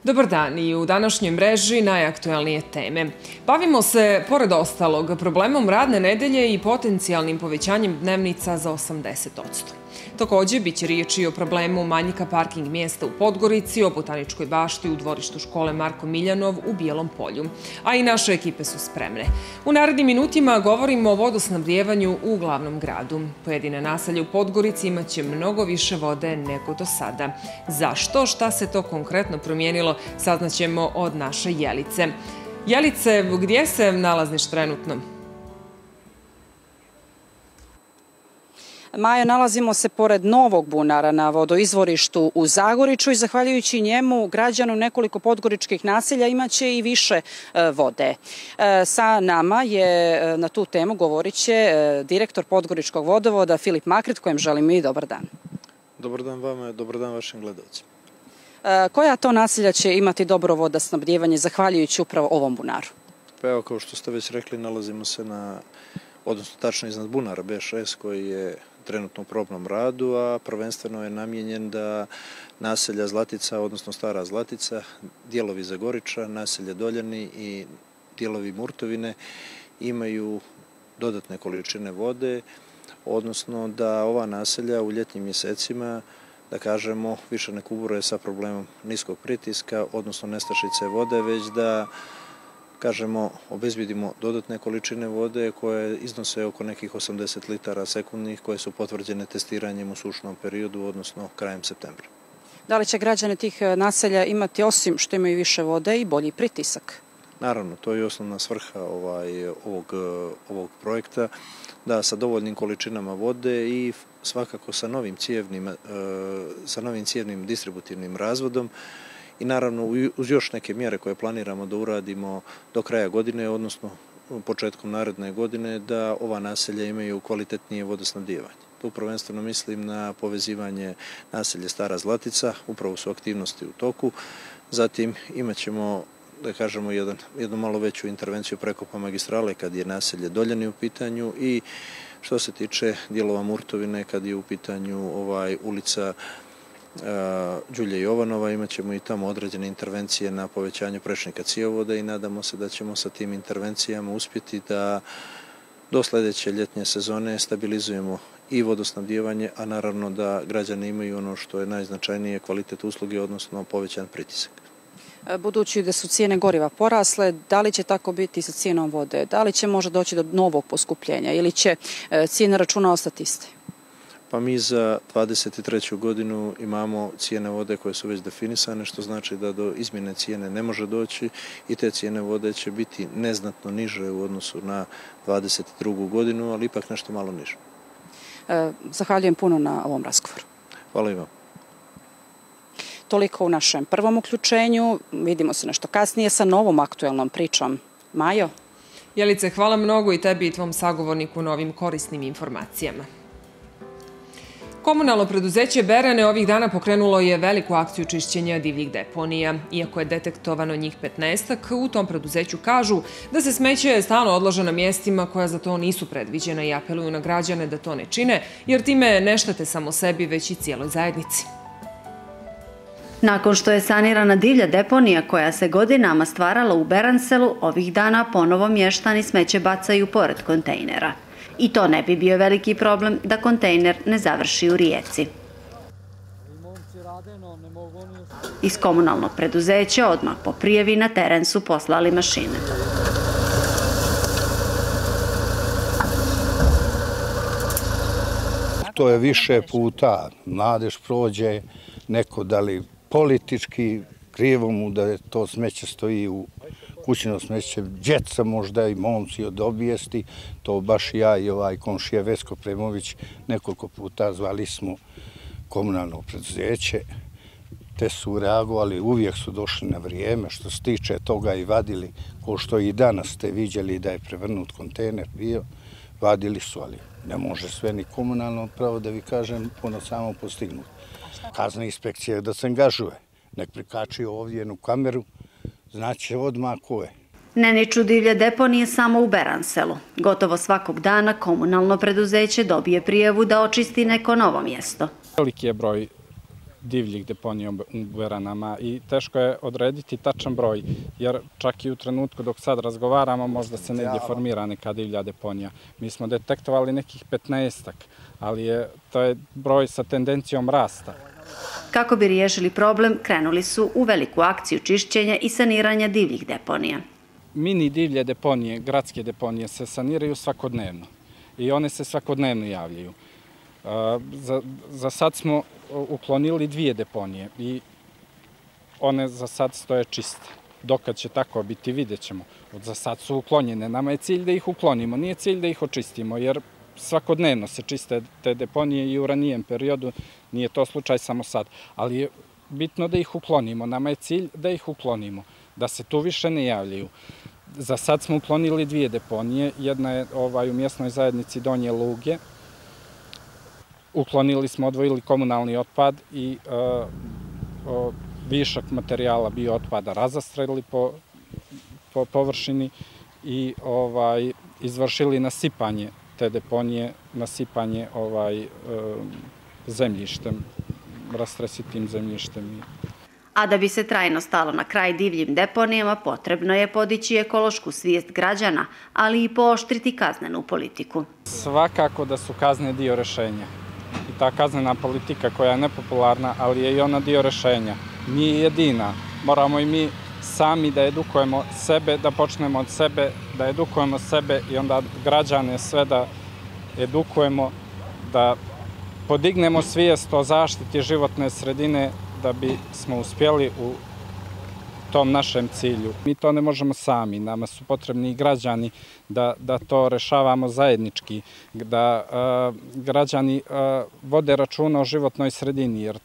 Dobar dan i u današnjoj mreži najaktuelnije teme. Bavimo se, pored ostalog, problemom radne nedelje i potencijalnim povećanjem dnevnica za 80%. Također, bit će riječi o problemu manjka parking mjesta u Podgorici, o Botaničkoj bašti u dvorištu škole Marko Miljanov u Bijelom Polju. A i naše ekipe su spremne. U narednim minutima govorimo o vodosnabdijevanju u glavnom gradu. Pojedine naselje u Podgorici imaće mnogo više vode nego do sada. Zašto? Šta se to konkretno promijenilo? Saznaćemo od naše Jelice. Jelice, gdje se nalaziš trenutno? Majo, nalazimo se pored novog bunara na vodoizvorištu u Zagoriću i zahvaljujući njemu građanu nekoliko podgoričkih naselja imaće i više vode. Sa nama je na tu temu govorit će direktor Podgoričkog vodovoda Filip Makret, kojem želim i dobar dan. Dobar dan vama, dobar dan vašim gledalcima. Koja to naselja će imati dobro vodosnabdijevanje zahvaljujući upravo ovom bunaru? Pa evo, kao što ste već rekli, nalazimo se odnosno tačno iznad bunara B6 koji je trenutno u probnom radu, a prvenstveno je namijenjen da naselja Zlatica, odnosno Stara Zlatica, dijelovi Zagorića, naselje Doljani i dijelovi Murtovine imaju dodatne količine vode, odnosno da ova naselja u ljetnim mjesecima, da kažemo, više ne kubure sa problemom niskog pritiska, odnosno nestašice vode, već da kažemo, obezbjedimo dodatne količine vode koje iznose oko nekih 80 litara sekundnih koje su potvrđene testiranjem u sušnom periodu, odnosno krajem septembra. Da li će građani tih naselja imati, osim što imaju više vode, i bolji pritisak? Naravno, to je osnovna svrha ovog projekta, da sa dovoljnim količinama vode i svakako sa novim cijevnim distributivnim razvodom i naravno uz još neke mjere koje planiramo da uradimo do kraja godine, odnosno početkom naredne godine, da ova naselja imaju kvalitetnije vodosnabdijevanje. Tu prvenstveno mislim na povezivanje naselja Stara Zlatica, upravo su aktivnosti u toku. Zatim imat ćemo, da kažemo, jednu malo veću intervenciju prekopa magistrale kad je naselje Doljani u pitanju i što se tiče dijelova Murtovine kad je u pitanju ulica Đulje Jovanova, imat ćemo i tamo određene intervencije na povećanju prečnika cjevovoda i nadamo se da ćemo sa tim intervencijama uspjeti da do sljedeće ljetnje sezone stabilizujemo i vodosnabdijevanje, a naravno da građani imaju ono što je najznačajnije, kvalitet usluge, odnosno povećan pritisak. Budući da su cijene goriva porasle, da li će tako biti sa cijenom vode? Da li će možda doći do novog poskupljenja ili će cijene računa ostati iste? Pa mi za 2023. godinu imamo cijene vode koje su već definisane, što znači da do izmjene cijene ne može doći i te cijene vode će biti neznatno niže u odnosu na 2022. godinu, ali ipak nešto malo niže. Zahvaljujem puno na ovom razgovoru. Hvala i vam. Toliko u našem prvom uključenju. Vidimo se nešto kasnije sa novom aktuelnom pričom. Majo? Jelice, hvala mnogo i tebi i tvom sagovorniku na ovim korisnim informacijama. Komunalno preduzeće Berane ovih dana pokrenulo je veliku akciju čišćenja divljih deponija. Iako je detektovano njih 15-ak, u tom preduzeću kažu da se smeće stalno odlaže na mjestima koja za to nisu predviđena i apeluju na građane da to ne čine, jer time ne štete samo sebi, već i cijeloj zajednici. Nakon što je sanirana divlja deponija koja se godinama stvarala u Beranselu, ovih dana ponovo mještani smeće bacaju pored kontejnera. I to ne bi bio veliki problem da kontejner ne završi u rijeci. Iz komunalnog preduzeća odmah po prijavi na teren su poslali mašine. To je više puta mladež prođe, neko da li politički, krivo mu da je to smeće stoji u kućino smeće, djeca možda i momci od obijesti, to baš ja i komšija Vesko Premović nekoliko puta zvali smo komunalno preduzeće, te su reagovali, uvijek su došli na vrijeme, što se tiče toga i vadili, ko što i danas ste vidjeli da je prevrnut kontejner bio, vadili su, ali ne može sve ni komunalno, pravo da vi kažem, ono samo postignuti. Kazna inspekcija da se angažuje, nek prikači ovdje jednu kameru, znači odmah ko je. Ne niču divlje deponije samo u Beranselu. Gotovo svakog dana komunalno preduzeće dobije prijavu da očisti neko novo mjesto. Veliki je broj divljih deponija u Beranama i teško je odrediti tačan broj, jer čak i u trenutku dok sad razgovaramo možda se negdje formira neka divlja deponija. Mi smo detektovali nekih 15-ak, ali to je broj sa tendencijom rasta. Kako bi riješili problem, krenuli su u veliku akciju čišćenja i saniranja divljih deponija. Mini divlje deponije, gradske deponije se saniraju svakodnevno i one se svakodnevno javljaju. Za sad smo uklonili 2 deponije i one za sad stoje čiste. Dokad će tako biti, vidjet ćemo. Za sad su uklonjene. Nama je cilj da ih uklonimo, nije cilj da ih očistimo, jer svakodnevno se čiste te deponije i u ranijem periodu, nije to slučaj samo sad. Ali je bitno da ih uklonimo. Nama je cilj da ih uklonimo, da se tu više ne javljaju. Za sad smo uklonili 2 deponije. Jedna je u mjesnoj zajednici Donje Luge. Uklonili smo, odvojili komunalni otpad i višak materijala bio otpada razastrelili po površini i izvršili nasipanje te deponije, nasipanje zemljištem, rastresitim zemljištem. A da bi se trajno stalo na kraj divljim deponijama, potrebno je podići ekološku svijest građana, ali i pooštriti kaznenu politiku. Svakako da su kazne dio rešenja. I ta kaznena politika koja je nepopularna, ali je i ona dio rešenja. Nije jedina. Moramo i mi sami da edukujemo sebe, da počnemo od sebe, da edukujemo sebe i onda građane sve da edukujemo, da podignemo svijest o zaštiti životne sredine, da bi smo uspjeli u tom našem cilju. Mi to ne možemo sami, nama su potrebni i građani da to rešavamo zajednički, da građani vode računa o životnoj sredini, jer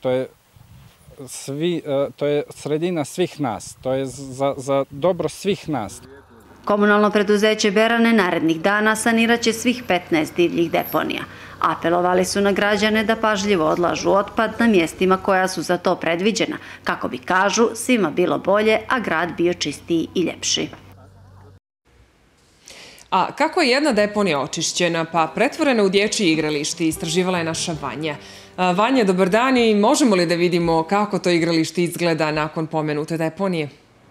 to je sredina svih nas, to je za dobro svih nas. Komunalno preduzeće Berane narednih dana saniraće svih 15 divljih deponija. Apelovali su na građane da pažljivo odlažu otpad na mjestima koja su za to predviđena, kako bi, kažu, svima bilo bolje, a grad bio čistiji i ljepši. A kako je jedna deponija očišćena pa pretvorena u dječje igralište, istraživala je naša Vanja. Vanja, dobar dan i možemo li da vidimo kako to igralište izgleda nakon pomenute deponije?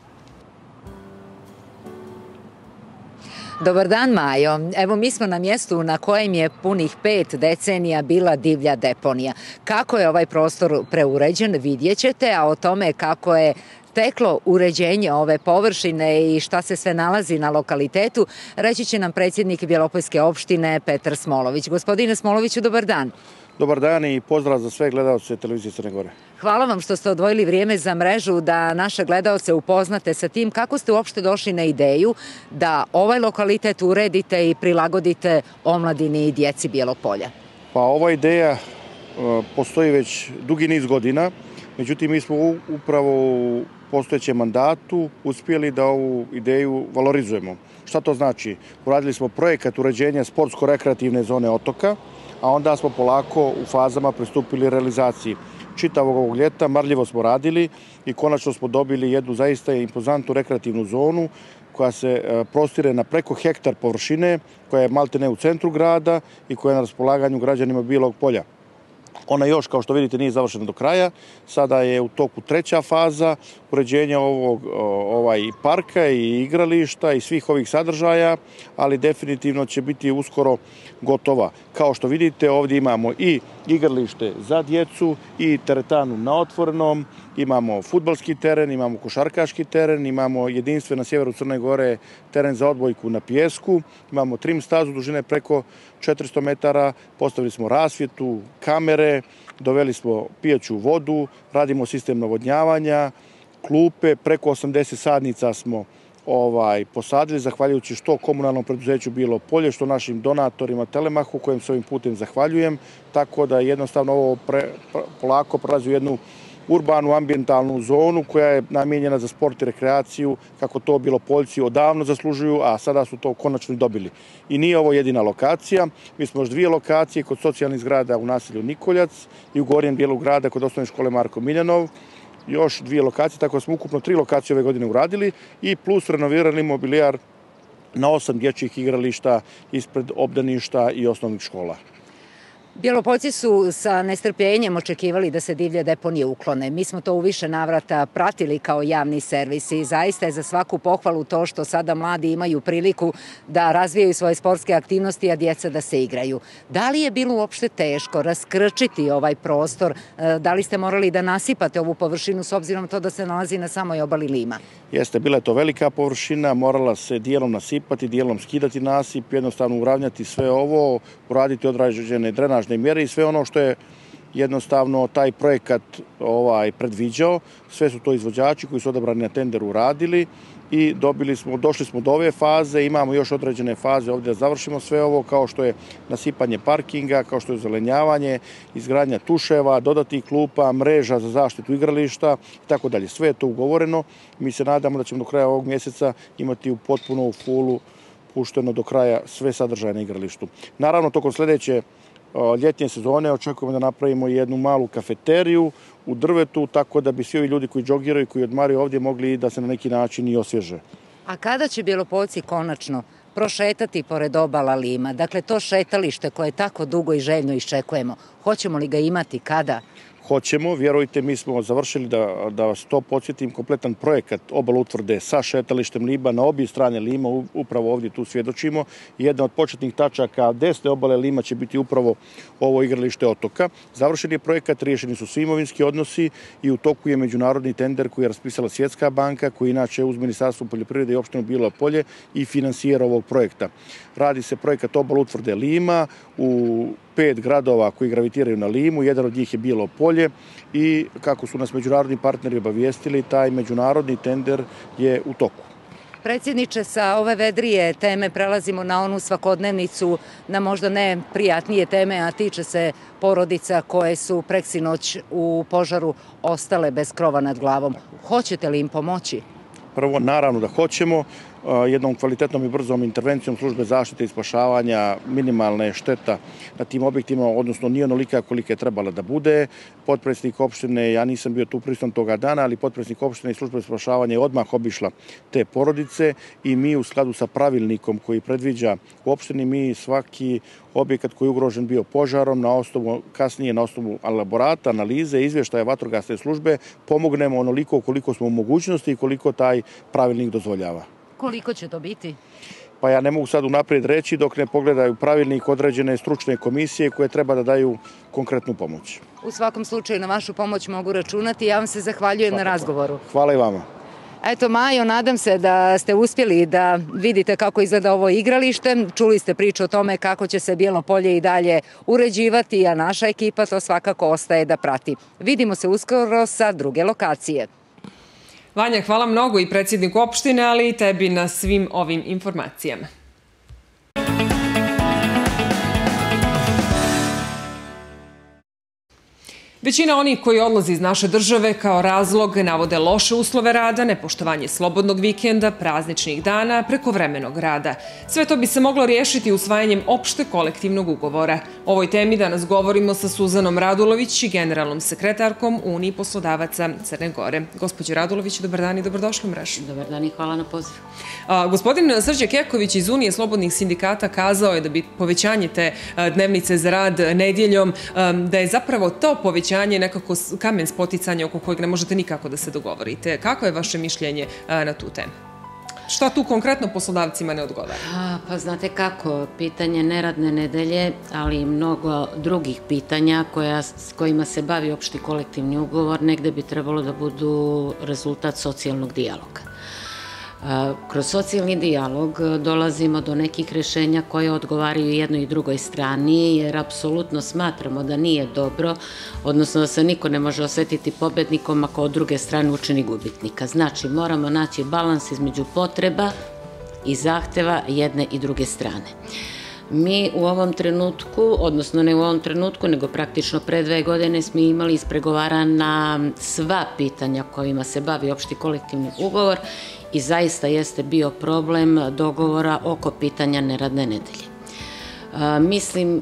Dobar dan, Majo. Evo, mi smo na mjestu na kojem je punih 5 decenija bila divlja deponija. Kako je ovaj prostor preuređen, vidjet ćete, a o tome kako je teklo uređenje ove površine i šta se sve nalazi na lokalitetu, reći će nam predsjednik Bjelopolske opštine Petar Smolović. Gospodine Smoloviću, dobar dan. Dobar dan i pozdrav za sve gledalce televizije Crne Gore. Hvala vam što ste odvojili vrijeme za mrežu da naše gledalce upoznate sa tim kako ste uopšte došli na ideju da ovaj lokalitet uredite i prilagodite omladini i djeci Bjelopolja. Pa ova ideja postoji već dugi niz godina, međutim mi smo upravo u postojećem mandatu uspjeli da ovu ideju valorizujemo. Šta to znači? Uradili smo projekat uređenja sportsko-rekreativne zone otoka, a onda smo polako u fazama pristupili realizaciji. Čitavog ovog ljeta marljivo smo radili i konačno smo dobili jednu zaista impozantnu rekreativnu zonu koja se prostire na preko hektar površine, koja je maltene u centru grada i koja je na raspolaganju građanima Bijelog Polja. Ona još, kao što vidite, nije završena do kraja. Sada je u toku 3. faza uređenja ovog parka i igrališta i svih ovih sadržaja, ali definitivno će biti uskoro gotova. Kao što vidite, ovdje imamo i igralište za djecu i teretanu na otvorenom, imamo fudbalski teren, imamo košarkaški teren, imamo jedinstven na sjeveru Crne Gore teren za odbojku na pijesku, imamo trim stazu dužine preko 400 metara, postavili smo rasvjetu, kamere, doveli smo pijaću vodu, radimo sistem navodnjavanja, klupe, preko 80 sadnica smo posadili, zahvaljujući što komunalnom preduzeću Bijelo Polje, što našim donatorima Telemahu, kojem se ovim putem zahvaljujem, tako da jednostavno ovo polako prelazi u jednu urbanu ambijentalnu zonu koja je namijenjena za sport i rekreaciju, kako to Bjelopoljci odavno zaslužuju, a sada su to konačno i dobili. I nije ovo jedina lokacija, mi smo još 2 lokacije kod socijalnih zgrada u naselju Nikoljac i u gornjem dijelu grada kod osnovne škole Marko Miljanov, još 2 lokacije, tako da smo ukupno 3 lokacije ove godine uradili i plus renovirali mobilijar na 8 dječjih igrališta ispred obdaništa i osnovnih škola. Bjelopoljci su sa nestrpljenjem očekivali da se divlje deponije uklone. Mi smo to u više navrata pratili kao javni servis i zaista je za svaku pohvalu to što sada mladi imaju priliku da razvijaju svoje sportske aktivnosti, a djeca da se igraju. Da li je bilo uopšte teško raskrčiti ovaj prostor? Da li ste morali da nasipate ovu površinu s obzirom to da se nalazi na samoj obali Lima? Jeste, bila je to velika površina, morala se dijelom nasipati, dijelom skidati nasip, jednostavno uravnjati sve ovo, uraditi odrađene drenažne mjere i sve ono što je jednostavno taj projekat predviđao. Sve su to izvođači koji su odabrani na tenderu uradili i došli smo do ove faze, imamo još određene faze ovdje da završimo sve ovo, kao što je nasipanje parkinga, kao što je zelenjavanje, izgradnja tuševa, dodatnih klupa, mreža za zaštitu igrališta i tako dalje. Sve je to ugovoreno. Mi se nadamo da ćemo do kraja ovog mjeseca imati u potpuno fulu pušteno do kraja sve sadržaje na igralištu. Naravno, tokom sljedeće ljetnje sezone očekujemo da napravimo jednu malu kafeteriju u drvetu, tako da bi svi ovi ljudi koji džogiraju, koji odmaraju ovdje mogli da se na neki način i osvježe. A kada će Bjelopoljci konačno prošetati pored obala Lima? Dakle, to šetalište koje tako dugo i željno iščekujemo, hoćemo li ga imati kada? Hoćemo, vjerujte, mi smo završili, da vas to podsjetim, kompletan projekat obala utvrde sa šetalištem Lima na obje strane Lima, upravo ovdje tu svjedočimo. Jedna od početnih tačaka desne obale Lima će biti upravo ovo igralište otoka. Završen je projekat, riješeni su svi imovinski odnosi i u toku je međunarodni tender koji je raspisala Svjetska banka, koji inače uz Ministarstvo poljoprivrede i opštinu Bilo Polje i finansijera ovog projekta. Radi se projekat obala utvrde Lima u 5 gradova koji gravitiraju na Limu, jedan od njih je Bilo Polje i kako su nas međunarodni partneri obavijestili, taj međunarodni tender je u toku. Predsjedniče, sa ove vedrije teme prelazimo na onu svakodnevnicu, na možda ne prijatnije teme, a tiče se porodica koje su preksinoć u požaru ostale bez krova nad glavom. Hoćete li im pomoći? Prvo, naravno da hoćemo. Jednom kvalitetnom i brzom intervencijom službe zaštite i spašavanja minimalna je šteta na tim objektima, odnosno nije onolika kolika je trebala da bude. Potpredsjednik opštine, ja nisam bio tu prisutan toga dana, ali potpredsjednik opštine i službe spašavanja je odmah obišla te porodice i mi u skladu sa pravilnikom koji predviđa u opštini, mi svaki objekat koji je ugrožen bio požarom, kasnije na osnovu elaborata, analize, izvještaja vatrogasne službe, pomognemo onoliko koliko smo u mogućnosti i koliko taj pravilnik dozvoljava. Koliko će to biti? Pa ja ne mogu sad unaprijed reći dok ne pogledaju pravilnik određene stručne komisije koje treba da daju konkretnu pomoć. U svakom slučaju na vašu pomoć mogu računati. Ja vam se zahvaljujem na razgovoru. Hvala i vama. Eto, Majo, nadam se da ste uspjeli da vidite kako izgleda ovo igralište. Čuli ste priču o tome kako će se Bijelo Polje i dalje uređivati, a naša ekipa to svakako ostaje da prati. Vidimo se uskoro sa druge lokacije. Vanja, hvala mnogo i predsjedniku opštine, ali i tebi na svim ovim informacijama. Većina onih koji odlazi iz naše države kao razlog navode loše uslove rada, nepoštovanje slobodnog vikenda, prazničnih dana, prekovremenog rada. Sve to bi se moglo riješiti usvajanjem opšte kolektivnog ugovora. O ovoj temi danas govorimo sa Suzanom Radulović i generalnom sekretarkom Uniji poslodavaca Crne Gore. Gospođo Radulović, dobar dan i dobrodošli u mrežu. Dobar dan i hvala na pozivu. Gospodin Srđan Keković iz Unije slobodnih sindikata kazao je da bi povećanje te dnevnice za rad nedjeljom, da je zapravo to povećanje nekako kamen spoticanja oko kojeg ne možete nikako da se dogovorite. Kako je vaše mišljenje na tu temu? Šta tu konkretno poslodavcima ne odgovara? Pa znate kako, pitanje neradne nedelje, ali i mnogo drugih pitanja s kojima se bavi opšti kolektivni ugovor, negde bi trebalo da budu rezultat socijalnog dijaloga. Kroz socijalni dijalog dolazimo do nekih rješenja koje odgovaraju jednoj i drugoj strani, jer apsolutno smatramo da nije dobro, odnosno da se niko ne može osjetiti pobednikom ako od druge strane učini gubitnika. Znači, moramo naći balans između potreba i zahteva jedne i druge strane. Mi u ovom trenutku, odnosno ne u ovom trenutku, nego praktično pre 2 godine smo imali ispregovarana sva pitanja kojima se bavi opšti kolektivni ugovor i zaista jeste bio problem dogovora oko pitanja neradne nedelje. Mislim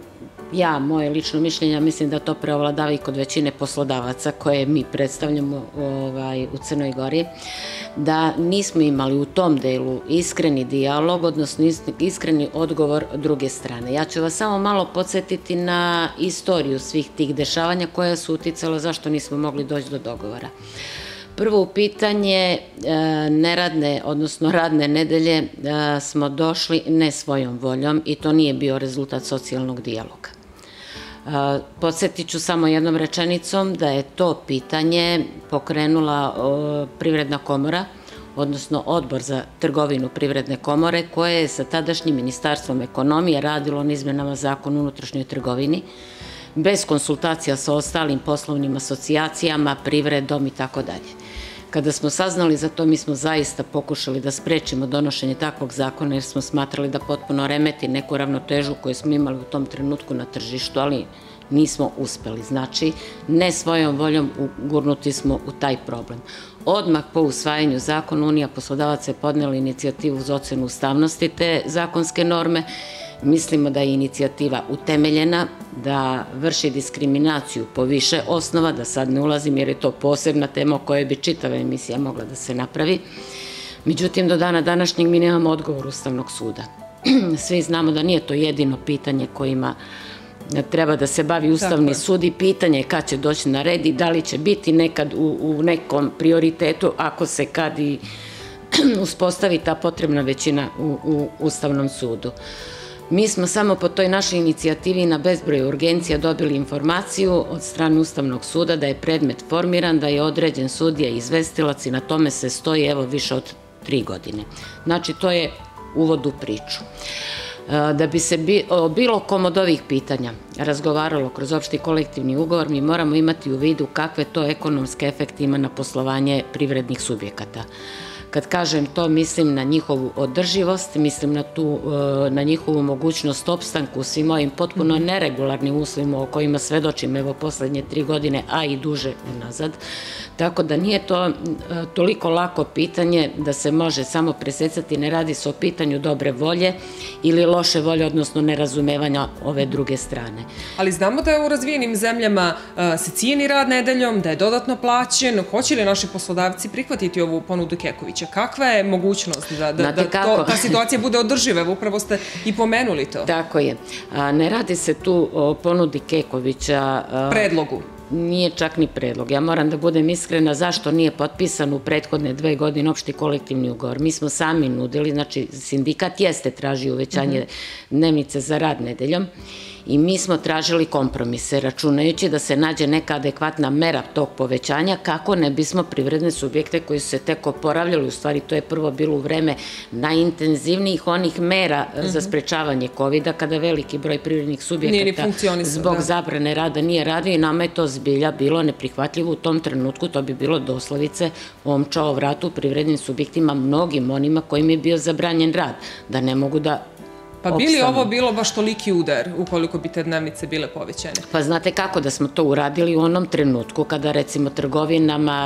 moje lično mišljenje, mislim da to preovladava i kod većine poslodavaca koje mi predstavljamo u Crnoj Gori, da nismo imali u tom delu iskreni dijalog, odnosno iskreni odgovor druge strane. Ja ću vas samo malo podsjetiti na istoriju svih tih dešavanja koja su uticala zašto nismo mogli doći do dogovora. Prvo u pitanje neradne, odnosno radne nedelje smo došli ne svojom voljom i to nije bio rezultat socijalnog dijaloga. Podsjetit ću samo jednom rečenicom da je to pitanje pokrenula Privredna komora, odnosno Odbor za trgovinu Privredne komore, koje je sa tadašnjim Ministarstvom ekonomije radilo na izmenama Zakona o unutrašnjoj trgovini, bez konsultacija sa ostalim poslovnim asocijacijama, privredom i tako dalje. Kada smo saznali za to, mi smo zaista pokušali da sprečimo donošenje takvog zakona jer smo smatrali da potpuno remeti neku ravnotežu koju smo imali u tom trenutku na tržištu, ali nismo uspeli. Znači, ne svojom voljom gurnuti smo u taj problem. Odmah po usvajanju zakona Unija poslodavaca je podnela inicijativu za ocenu ustavnosti te zakonske norme. Mislimo da je inicijativa utemeljena, da vrši diskriminaciju po više osnova, da sad ne ulazim jer je to posebna tema o kojoj bi čitava emisija mogla da se napravi. Međutim, do dana današnjeg mi nemamo odgovor Ustavnog suda. Svi znamo da nije to jedino pitanje kojima treba da se bavi Ustavni sud i pitanje je kad će doći na red i da li će biti nekad u nekom prioritetu ako se kad i uspostavi ta potrebna većina u Ustavnom sudu. Mi smo samo po toj našoj inicijativi na bezbroj urgencija dobili informaciju od strane Ustavnog suda da je predmet formiran, da je određen sudija i izvestilac i na tome se stoji evo više od 3 godine. Znači to je uvod u priču. Da bi se o bilo kom od ovih pitanja razgovaralo kroz opšti kolektivni ugovor, mi moramo imati u vidu kakve to ekonomske efekte ima na poslovanje privrednih subjekata. Kad kažem to, mislim na njihovu održivost, mislim na njihovu mogućnost opstanku u svim ovim potpuno neregularnim uslovima o kojima svedočim evo poslednje 3 godine, a i duže unazad. Tako da nije to toliko lako pitanje da se može samo presecati, ne radi se o pitanju dobre volje ili loše volje, odnosno nerazumevanja ove druge strane. Ali znamo da je u razvijenim zemljama se cijeni rad nedeljom, da je dodatno plaćen. Hoće li naši poslodavci prihvatiti ovu ponudu Kekovića? Kakva je mogućnost da ta situacija bude održiva? Upravo ste i pomenuli to. Tako je. Ne radi se tu o ponudi Kekovića. Predlogu. Nije čak ni predlog. Ja moram da budem iskrena zašto nije potpisan u prethodne 2 godine opšti kolektivni ugovor. Mi smo sami nudili, znači sindikat jeste tražio uvećanje dnevnice za rad nedeljom i mi smo tražili kompromise, računajući da se nađe neka adekvatna mera tog povećanja kako ne bismo privredne subjekte koji su se tek oporavljali, u stvari to je prvo bilo u vreme najintenzivnijih onih mera za sprečavanje COVID-a, kada veliki broj privrednih subjekata zbog zabrane rada nije radio i nama je to zbilja bilo neprihvatljivo u tom trenutku, to bi bilo doslovice omča o vratu privrednim subjektima, mnogim onima kojim je bio zabranjen rad, da ne mogu da pa bi li ovo bilo baš toliki udar ukoliko bi te dnevnice bile povećane? Pa znate kako da smo to uradili u onom trenutku kada recimo trgovinama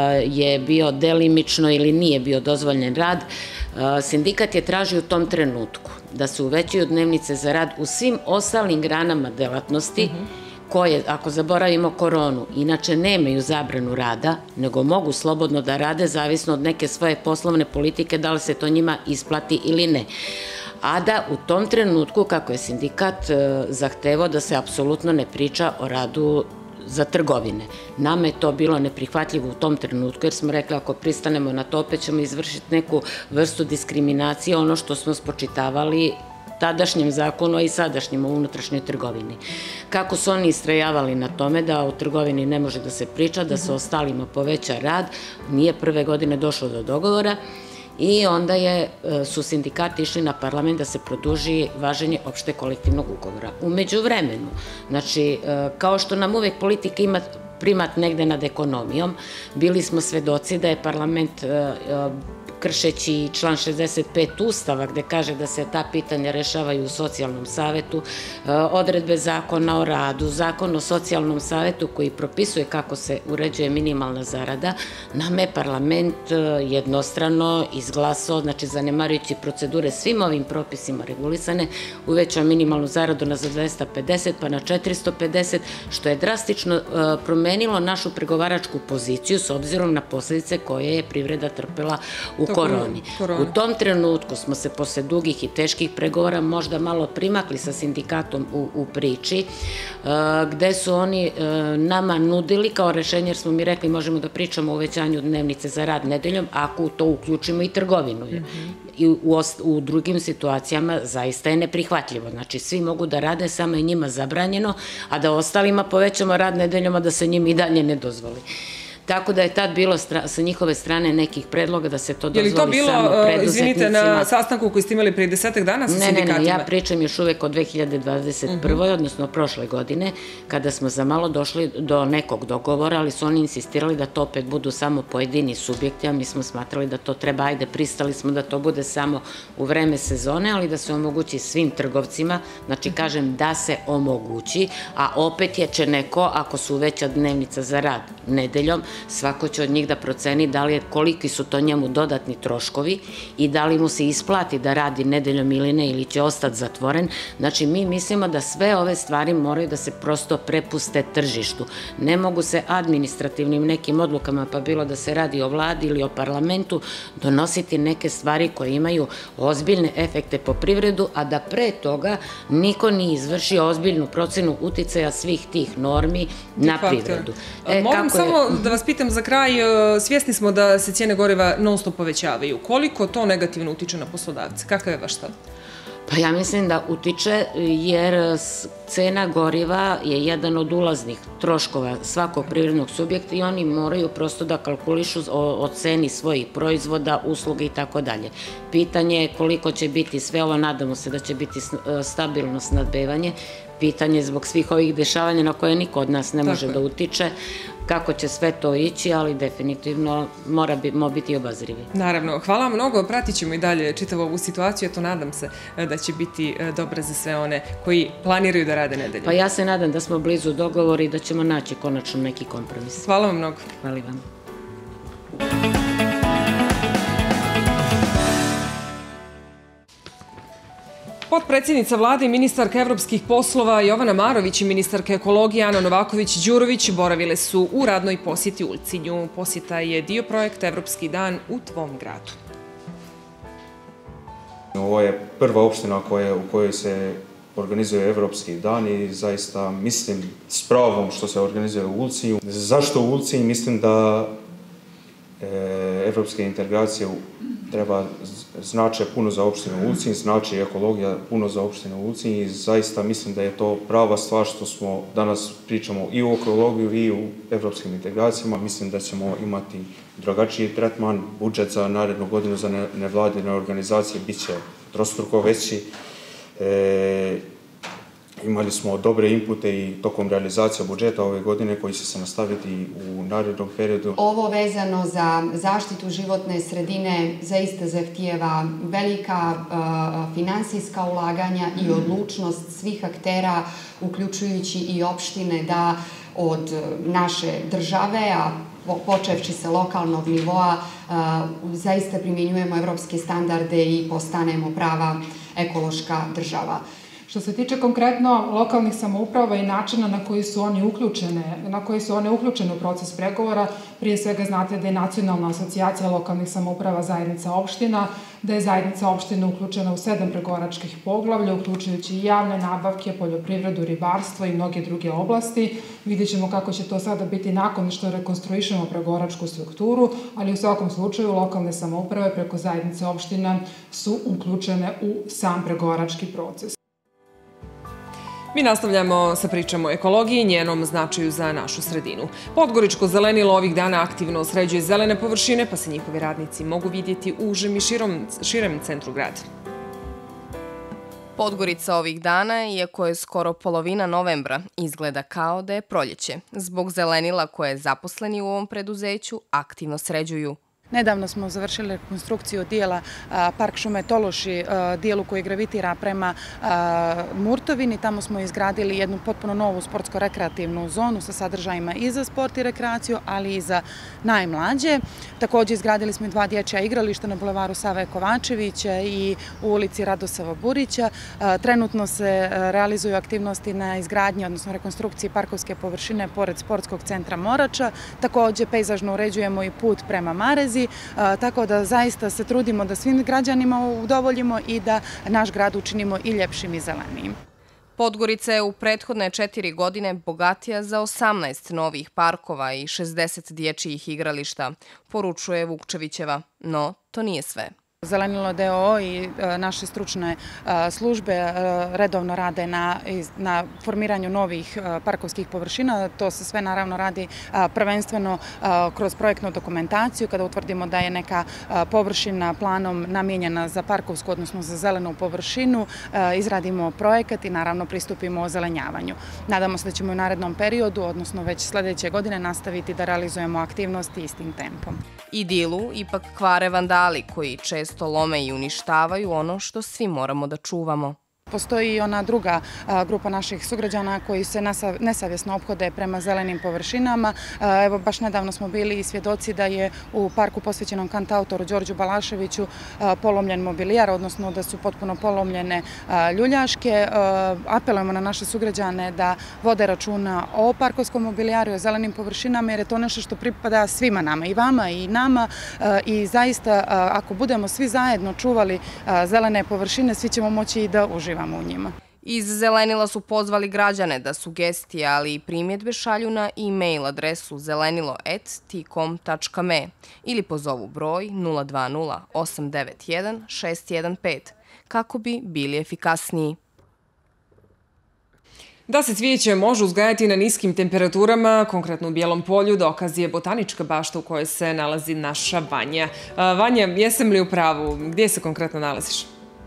je bio delimično ili nije bio dozvoljen rad, sindikat je tražio u tom trenutku da se uvećaju dnevnice za rad u svim ostalim granama delatnosti koje, ako zaboravimo koronu, inače nemaju zabranu rada, nego mogu slobodno da rade zavisno od neke svoje poslovne politike, da li se to njima isplati ili ne. A da u tom trenutku, kako je sindikat zahtevao da se apsolutno ne priča o radu za trgovine. Nama je to bilo neprihvatljivo u tom trenutku, jer smo rekli ako pristanemo na to, opet ćemo izvršiti neku vrstu diskriminacije, ono što smo spočitavali tadašnjem zakonu, a i sadašnjem o unutrašnjoj trgovini. Kako su oni istrajavali na tome da o trgovini ne može da se priča, da se ostalima poveća rad, nije prve godine došlo do dogovora, i onda su sindikati išli na parlament da se produži važenje opšte kolektivnog ugovora. U međuvremenu, znači, kao što nam uvek politika ima primat negde nad ekonomijom, bili smo svedoci da je parlament kršeći član 65 Ustava gde kaže da se ta pitanja rešavaju u socijalnom savetu, odredbe zakona o radu, zakon o socijalnom savetu koji propisuje kako se uređuje minimalna zarada, nam je parlament jednostrano izglasao, znači zanemarujući procedure svim ovim propisima regulisane, uvećao minimalnu zaradu na 250 pa na 450, što je drastično promenilo našu pregovaračku poziciju s obzirom na posljedice koje je privreda trpela u koroni. U tom trenutku smo se posle dugih i teških pregovora možda malo primakli sa sindikatom u priči, gde su oni nama nudili kao rešenje, jer smo mi rekli možemo da pričamo o uvećanju dnevnice za rad nedeljom, ako u to uključimo i trgovinu. I u drugim situacijama zaista je neprihvatljivo. Znači, svi mogu da rade, samo je njima zabranjeno, a da ostalima povećamo rad nedeljom, a da se njima i dalje ne dozvoli. Tako da je tad bilo sa njihove strane nekih predloga da se to dozvoli samo preduzetnicima. Je li to bilo, izvinite, na sastanku koji ste imali prije 10 dana sa sindikatima? Ne, ja pričam još uvek o 2021. odnosno prošle godine, kada smo za malo došli do nekog dogovora, ali su oni insistirali da to opet budu samo pojedini subjekti, a mi smo smatrali da to treba, ajde, pristali smo da to bude samo u vreme sezone, ali da se omogući svim trgovcima, znači kažem da se omogući, a opet će neko, ako su veća dnevnica za rad nedeljom, svako će od njih da proceni koliki su to njemu dodatni troškovi i da li mu se isplati da radi nedeljom ili ne, ili će ostati zatvoren. Znači, mi mislimo da sve ove stvari moraju da se prosto prepuste tržištu. Ne mogu se administrativnim nekim odlukama, pa bilo da se radi o vladi ili o parlamentu, donositi neke stvari koje imaju ozbiljne efekte po privredu, a da pre toga niko nije izvršio ozbiljnu procenu uticaja svih tih normi na privredu. Moram samo da vas pitam za kraj, svjesni smo da se cijene goriva non stop povećavaju. Koliko to negativno utiče na poslodavce? Kakav je vaš stav? Pa ja mislim da utiče, jer cena goriva je jedan od ulaznih troškova svakog privrednog subjekta i oni moraju prosto da kalkulišu o ceni svojih proizvoda, usluga i tako dalje. Pitanje je koliko će biti sve ovo, nadamo se da će biti stabilno snabdevanje, pitanje zbog svih ovih dešavanja na koje niko od nas ne može da utiče, kako će sve to ići, ali definitivno moramo biti obazrivi. Naravno, hvala vam mnogo, pratit ćemo i dalje čitavu ovu situaciju, eto nadam se da će biti dobra za sve one koji planiraju da rade nedelju. Pa ja se nadam da smo blizu dogovora i da ćemo naći konačno neki kompromis. Hvala vam mnogo. Hvala i vam. Potpredsjednica vlade i ministarka evropskih poslova Jovana Marović i ministarka ekologije Ana Novaković-Đurović boravile su u radnoj posjeti Ulcinju. Posjeta je dio projekta Evropski dan u tvom gradu. Ovo je prva opština u kojoj se organizuje Evropski dan i zaista mislim s pravom što se organizuje u Ulcinju. Zašto u Ulcinju? Mislim da evropske integracije treba znače puno za opštinu Ulcinj, znači ekologija puno za opštinu Ulcinj i zaista mislim da je to prava stvar što smo danas pričamo i u ekologiju i u evropskim integracijama. Mislim da ćemo imati drugačiji tretman, budžet za narednu godinu za nevladine organizacije bit će trostruko veći. Imali smo dobre inpute i tokom realizacije budžeta ove godine koji će se nastaviti u narednom periodu. Ovo vezano za zaštitu životne sredine zaista zahtijeva velika finansijska ulaganja i odlučnost svih aktera, uključujući i opštine, da od naše države, a počevši sa lokalnog nivoa, zaista primjenjujemo evropske standarde i postanemo prava ekološka država. Što se tiče konkretno lokalnih samouprava i načina na koji su one uključene u proces pregovora, prije svega znate da je Nacionalna asocijacija lokalnih samouprava zajednica opština, da je zajednica opština uključena u 7 pregovaračkih poglavlja, uključujući i javne nabavke, poljoprivredu, ribarstvo i mnoge druge oblasti. Vidjet ćemo kako će to sada biti nakon što rekonstruišemo pregovaračku strukturu, ali u svakom slučaju lokalne samouprave preko zajednice opština su uključene u sam pregovarački proces. Mi nastavljamo sa pričom o ekologiji i njenom značaju za našu sredinu. Podgoričko zelenilo ovih dana aktivno sređuje zelene površine, pa se njihovi radnici mogu vidjeti u užem i širem centru grada. Podgorica ovih dana, iako je skoro polovina novembra, izgleda kao da je proljeće, zbog zelenila koje zaposleni u ovom preduzeću aktivno sređuju. Nedavno smo završili rekonstrukciju dijela Park šume Tološi, dijelu koji gravitira prema Murtovini. Tamo smo izgradili jednu potpuno novu sportsko-rekreativnu zonu sa sadržajima i za sport i rekreaciju, ali i za najmlađe. Također izgradili smo i 2 dječja igrališta na bulevaru Save Kovačevića i u ulici Radosava Burića. Trenutno se realizuju aktivnosti na izgradnji, odnosno rekonstrukciji parkovske površine pored sportskog centra Morača. Također pejzažno uređujemo i put prema Marezi, tako da zaista se trudimo da svim građanima udovoljimo i da naš grad učinimo i ljepšim i zelenijim. Podgorica je u prethodne 4 godine bogatija za 18 novih parkova i 60 dječjih igrališta, poručuje Vukčevićeva, no to nije sve. Zelenilo DOO i naše stručne službe redovno rade na formiranju novih parkovskih površina. To se sve naravno radi prvenstveno kroz projektnu dokumentaciju. Kada utvrdimo da je neka površina planom namijenjena za parkovsku, odnosno za zelenu površinu, izradimo projekat i naravno pristupimo ozelenjavanju. Nadamo se da ćemo u narednom periodu, odnosno već sljedeće godine, nastaviti da realizujemo aktivnosti istim tempom. Idilu ipak kvare vandali koji često lome i uništavaju ono što svi moramo da čuvamo. Postoji i ona druga grupa naših sugrađana koji se nesavjesno ophode prema zelenim površinama. Evo, baš nedavno smo bili i svjedoci da je u parku posvećenom kantautoru Đorđu Balaševiću polomljen mobilijar, odnosno da su potpuno polomljene ljuljaške. Apelujemo na naše sugrađane da vode računa o parkovskom mobilijaru i o zelenim površinama, jer je to nešto što pripada svima nama, i vama i nama. I zaista, ako budemo svi zajedno čuvali zelene površine, svi ćemo moći i da uživamo u njima. Iz Zelenila su pozvali građane da sugestije, ali i primjedbe šalju na e-mail adresu zelenilo@tcom.me ili pozovu broj 020 891 615 kako bi bili efikasniji. Da se cvijeće može uzgajati na niskim temperaturama, konkretno u Bijelom polju, dokaz je botanička bašta u kojoj se nalazi naša Vanja. Vanja, jesam li u pravu? Gdje se konkretno nalaziš?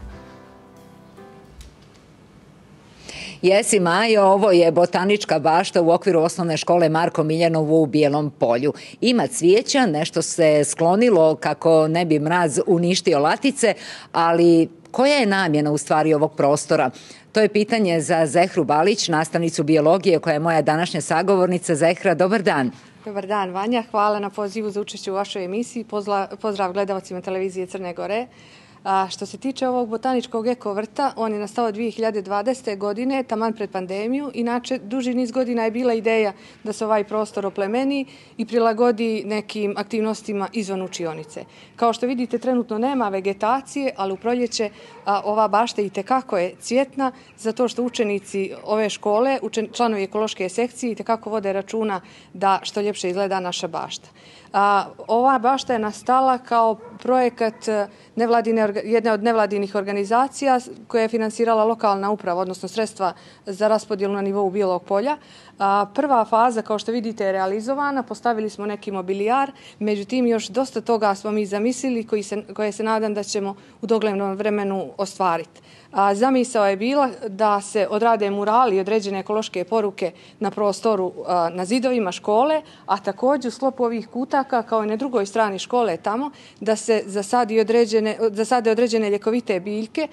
Jesi, Majo, ovo je botanička bašta u okviru osnovne škole Marko Miljanovu u Bijelom polju. Ima cvijeća, nešto se sklonilo kako ne bi mraz uništio latice, ali koja je namjena u stvari ovog prostora? To je pitanje za Zehru Balić, nastavnicu biologije koja je moja današnja sagovornica. Zehra, dobar dan. Dobar dan, Vanja. Hvala na pozivu za učešće u vašoj emisiji. Pozdrav gledalcima televizije Crne Gore. Što se tiče ovog botaničkog ekovrta, on je nastao 2020. godine, taman pred pandemiju. Inače, duži niz godina je bila ideja da se ovaj prostor oplemeni i prilagodi nekim aktivnostima izvan učionice. Kao što vidite, trenutno nema vegetacije, ali u proljeće ova bašta itekako je cvjetna, zato što učenici ove škole, članovi ekološke sekcije, itekako vode računa da što ljepše izgleda naša bašta. Ova bašta je nastala kao projekat jedne od nevladinih organizacija koja je finansirala lokalna uprava, odnosno sredstva za raspodjelu na nivou Bijelog polja. Prva faza, kao što vidite, je realizovana, postavili smo neki mobilijar, međutim još dosta toga smo mi zamislili koje se nadam da ćemo u doglednom vremenu ostvariti. Zamisao je bila da se odrade murali i određene ekološke poruke na prostoru na zidovima škole, a također u sklopu ovih kutaka, kao i na drugoj strani škole tamo, da se zasade određene ljekovite biljke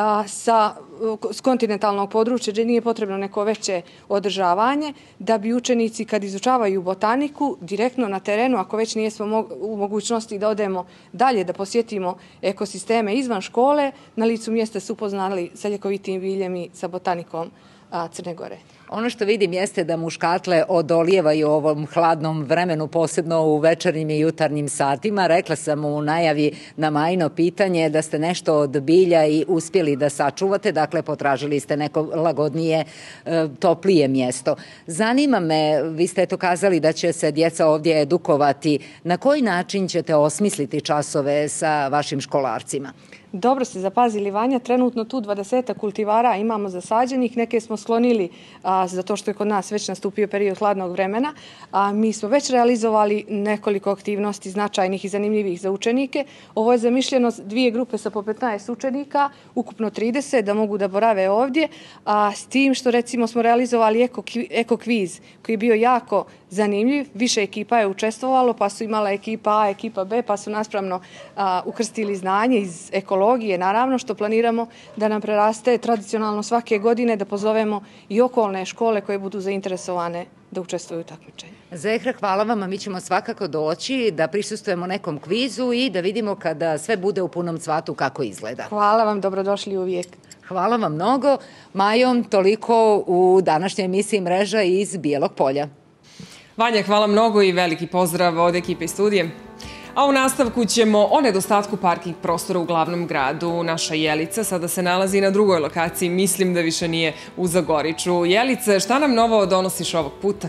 s kontinentalnog područja, gdje nije potrebno neko veće održavanje, da bi učenici kad izučavaju botaniku direktno na terenu, ako već nijesmo u mogućnosti da odemo dalje, da posjetimo ekosisteme izvan škole, na licu mjesta su upoznali sa ljekovitim biljem i sa botanikom Crne Gore. Ono što vidim jeste da muškatle odolijevaju ovom hladnom vremenu, posebno u večernjim i jutarnjim satima. Rekla sam u najavi na Majino pitanje da ste nešto od bilja i uspjeli da sačuvate, dakle potražili ste neko lagodnije, toplije mjesto. Zanima me, vi ste to kazali da će se djeca ovdje edukovati, na koji način ćete osmisliti časove sa vašim školarcima? Dobro ste zapazili, Vanja, trenutno tu 20 kultivara imamo zasađenih, neke smo sklonili zato što je kod nas već nastupio period hladnog vremena. Mi smo već realizovali nekoliko aktivnosti značajnih i zanimljivih za učenike. Ovo je zamišljeno 2 grupe sa po 15 učenika, ukupno 30, da mogu da borave ovdje, s tim što recimo smo realizovali eko kviz koji je bio jako zanimljiv. Više ekipa je učestvovalo, pa su imala ekipa A, ekipa B, pa su naspravno ukrstili znanje iz ekologije, naravno, što planiramo da nam preraste tradicionalno svake godine, da pozovemo i okolne škole koje budu zainteresovane da učestvuju u takmičenju. Zehra, hvala vam, a mi ćemo svakako doći da prisustujemo nekom kvizu i da vidimo kada sve bude u punom cvatu kako izgleda. Hvala vam, dobrodošli uvijek. Hvala vam mnogo. Majom, toliko u današnjoj emisiji Mreža iz Bijelog Polja. Vanja, hvala mnogo i veliki pozdrav od ekipe i studije. A u nastavku ćemo o nedostatku parking prostora u glavnom gradu. Naša Jelica sada se nalazi na drugoj lokaciji, mislim da više nije u Zagoriču. Jelice, šta nam novo donosiš ovog puta?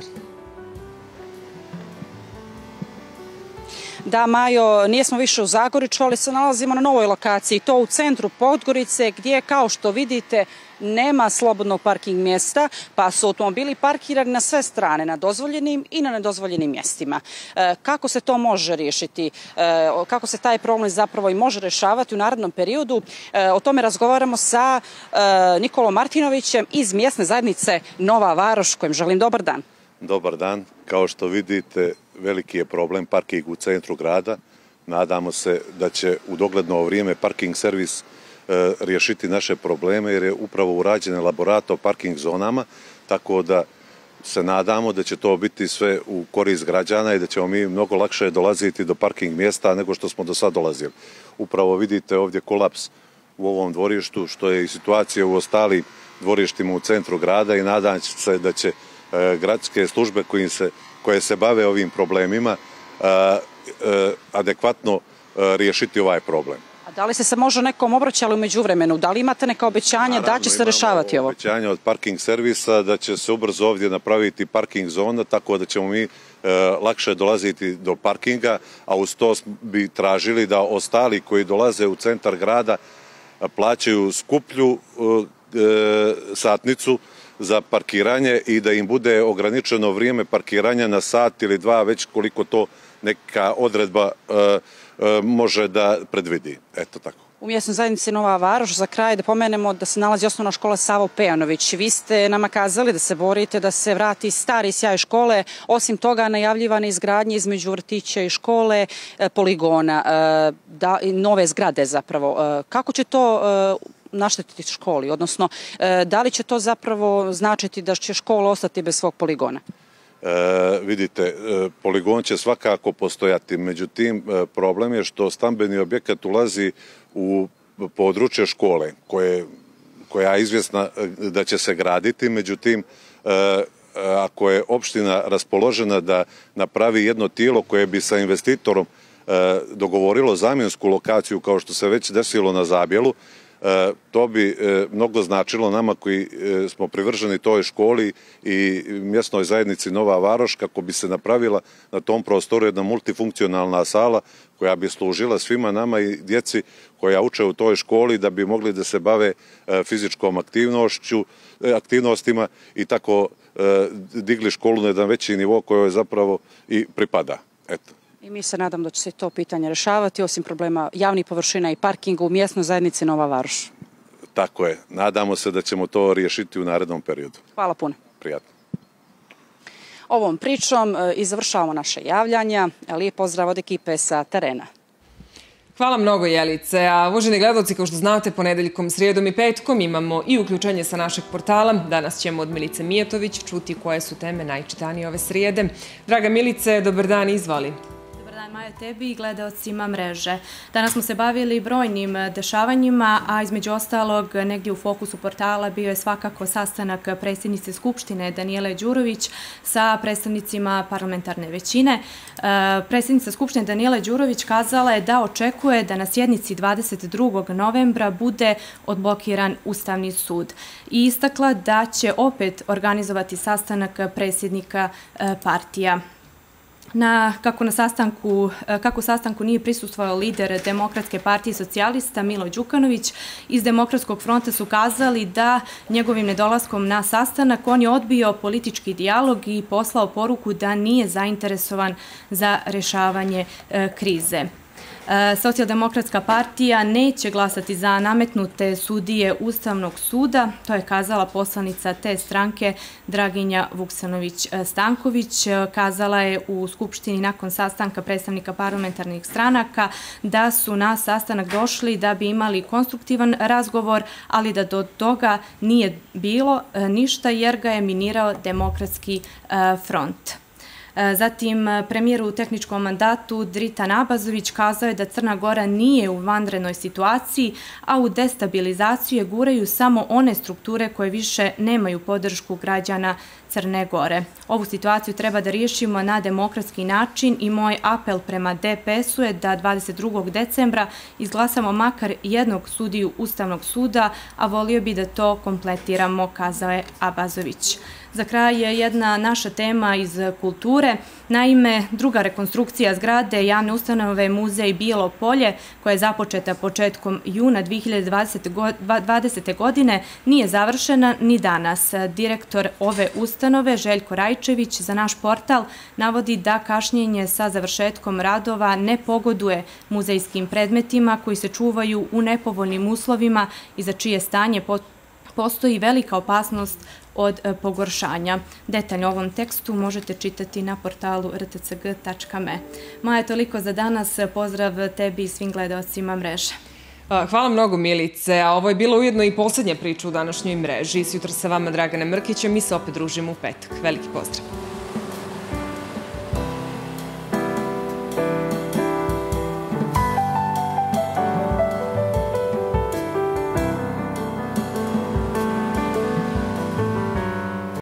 Da, Majo, nijesmo više u Zagoriču, ali se nalazimo na novoj lokaciji, to u centru Podgorice, gdje, kao što vidite, nema slobodnog parking mjesta, pa su automobili parkirani na sve strane, na dozvoljenim i na nedozvoljenim mjestima. Kako se to može riješiti? Kako se taj problem zapravo i može rješavati u narednom periodu? O tome razgovaramo sa Nikolom Martinovićem iz mjesne zajednice Nova Varoš, kojem želim dobar dan. Dobar dan. Kao što vidite, veliki je problem parking u centru grada. Nadamo se da će u dogledno vrijeme parking servis riješiti naše probleme, jer je upravo urađen elaborat o parking zonama, tako da se nadamo da će to biti sve u korist građana i da ćemo mi mnogo lakše dolaziti do parking mjesta nego što smo do sad dolazili. Upravo vidite ovdje kolaps u ovom dvorištu, što je i situacija u ostalim dvorištima u centru grada, i nadam se da će gradske službe koje se bave ovim problemima adekvatno riješiti ovaj problem. A da li ste se možda nekom obraćali u međuvremenu? Da li imate neka obećanja da će se rješavati ovo? Obećanja od parking servisa da će se ubrzo ovdje napraviti parking zona, tako da ćemo mi lakše dolaziti do parkinga, a uz to bi tražili da ostali koji dolaze u centar grada plaćaju skuplju satnicu za parkiranje i da im bude ograničeno vrijeme parkiranja na sat ili 2, već koliko to neka odredba može da predvidi. Eto tako. U mjesnoj zajednici Nova Varoš, za kraj da pomenemo da se nalazi osnovna škola Savo Pejanović. Vi ste nama kazali da se borite da se vrati stari sjaj škole. Osim toga, najavljivane izgradnje između vrtića i škole, poligona, nove zgrade zapravo. Kako će to naštetiti školi? Odnosno, da li će to zapravo značiti da će škola ostati bez svog poligona? Vidite, poligon će svakako postojati, međutim problem je što stambeni objekat ulazi u područje škole koja je izvjesna da će se graditi, međutim ako je opština raspoložena da napravi jedno tijelo koje bi sa investitorom dogovorilo zamjensku lokaciju kao što se već desilo na Zabjelu, to bi mnogo značilo nama koji smo privrženi toj školi i mjesnoj zajednici Nova Varoš, kako bi se napravila na tom prostoru jedna multifunkcionalna sala koja bi služila svima nama i djeci koja uče u toj školi, da bi mogli da se bave fizičkom aktivnostima i tako digli školu na jedan veći nivo kojoj zapravo i pripada. Eto. I mi se nadam da će se to pitanje rješavati, osim problema javnih površina i parkinga u mjesnoj zajednici Nova Varoš. Tako je. Nadamo se da ćemo to riješiti u narednom periodu. Hvala puno. Prijatno. Ovom pričom i završavamo naše javljanja. Lijep pozdrav od ekipe sa terena. Hvala mnogo, Jelice. A uvaženi gledalci, kao što znate, ponedeljkom, srijedom i petkom imamo i uključenje sa našeg portala. Danas ćemo od Milice Mijatović čuti koje su teme najčitanije ove srijede. Draga Milice, dobar dan, izvali. Maja, tebi i gledaocima Mreže. Danas smo se bavili brojnim dešavanjima, a između ostalog negdje u fokusu portala bio je svakako sastanak predsjednice Skupštine Danijele Đurović sa predstavnicima parlamentarne većine. Predsjednica Skupštine Danijela Đurović kazala je da očekuje da na sjednici 22. novembra bude odblokiran Ustavni sud i istakla da će opet organizovati sastanak predsjednika partija. kako sastanku nije prisustvovao lider Demokratske partije socijalista Milo Đukanović, iz Demokratskog fronta su kazali da njegovim nedolaskom na sastanak on je odbio politički dijalog i poslao poruku da nije zainteresovan za rešavanje krize. Socijaldemokratska partija neće glasati za nametnute sudije Ustavnog suda, to je kazala poslanica te stranke Draginja Vuksanović-Stanković. Kazala je u Skupštini nakon sastanka predstavnika parlamentarnih stranaka da su na sastanak došli da bi imali konstruktivan razgovor, ali da do toga nije bilo ništa jer ga je minirao Demokratski front. Zatim, premijer u tehničkom mandatu Dritan Abazović kazao je da Crna Gora nije u vanrednoj situaciji, a u destabilizaciju je guraju samo one strukture koje više nemaju podršku građana Crne Gore. Ovu situaciju treba da riješimo na demokratski način i moj apel prema DPS-u je da 22. decembra izglasamo makar jednog sudiju Ustavnog suda, a volio bi da to kompletiramo, kazao je Abazović. Za kraj je jedna naša tema iz kulture. Naime, druga rekonstrukcija zgrade javne ustanove Muzej Bijelo Polje, koja je započeta početkom juna 2020. godine, nije završena ni danas. Direktor ove ustanove, Željko Rajčević, za naš portal navodi da kašnjenje sa završetkom radova ne pogoduje muzejskim predmetima koji se čuvaju u nepovoljnim uslovima i za čije stanje postoji velika opasnost od pogoršanja. Detaljno o ovom tekstu možete čitati na portalu rtcg.me. Maja, toliko za danas. Pozdrav tebi i svim gledalcima mreže. Hvala mnogo, Milice. A ovo je bila ujedno i poslednja priča u današnjoj mreži. Sutra sa vama Dragana Mrkića. Mi se opet družimo u petak. Veliki pozdrav.